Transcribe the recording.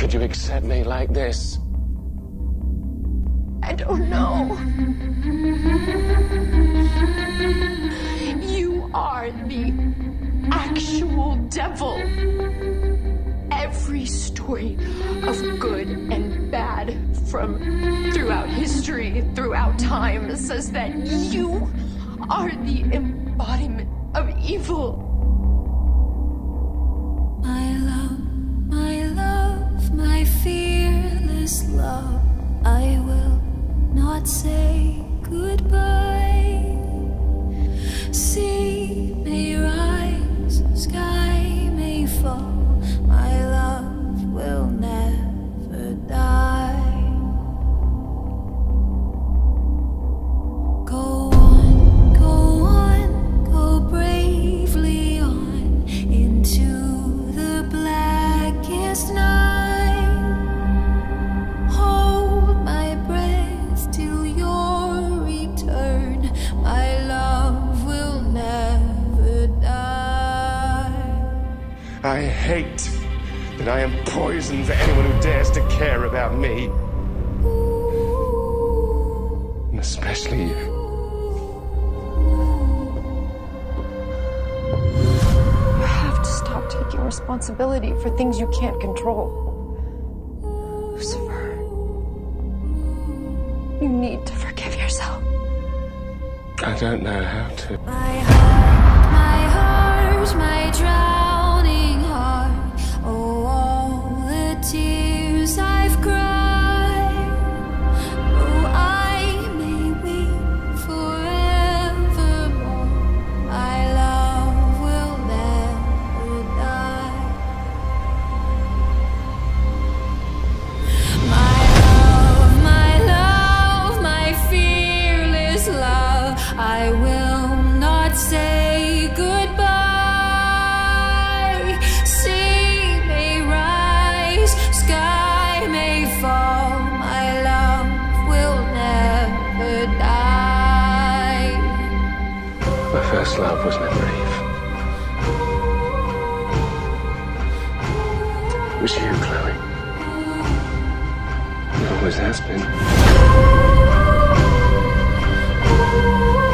could you accept me like this? I don't know. You are the actual devil. Every story of good and bad from throughout history, throughout time, says that you are the embodiment of evil. My love, my fearless love, I will not say goodbye. Sea may rise, sky may fall, my love will never die. Go on, go bravely on into the blackest night. Hold my breath till your return, my love will never die. I hate that I am poison for anyone who dares to care about me. And especially you. You have to stop taking responsibility for things you can't control. Lucifer, you need to forgive yourself. I don't know how to. My heart, my drowning heart. Oh, all the tears I've cried. Oh, I may weep forevermore. My love will never die. My love, my fearless love, I will not say goodbye. Sea may rise, sky may fall, my love will never die. My first love was never Eve. It was you, Chloe. It always has been.